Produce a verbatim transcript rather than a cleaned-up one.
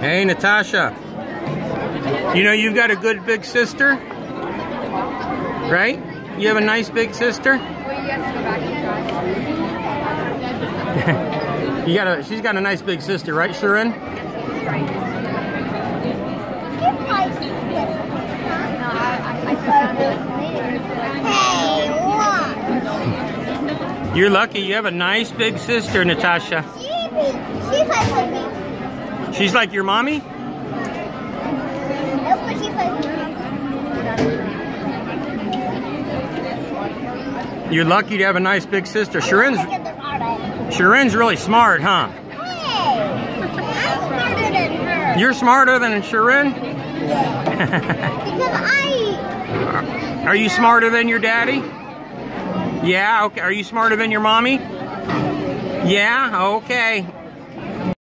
Hey, Natasha. You know you've got a good big sister? Right? You have a nice big sister? You got a, she's got a nice big sister, right, Sharon? You're lucky you have a nice big sister, Natasha. She's like me. She's like your mommy? Nope, but she's like me. You're lucky to have a nice big sister. Sharon's, Sharon's really smart, huh? Hey, I'm smarter than her. You're smarter than Sharon? Yeah. Because I... Are you smarter than your daddy? Yeah, okay. Are you smarter than your mommy? Yeah, okay.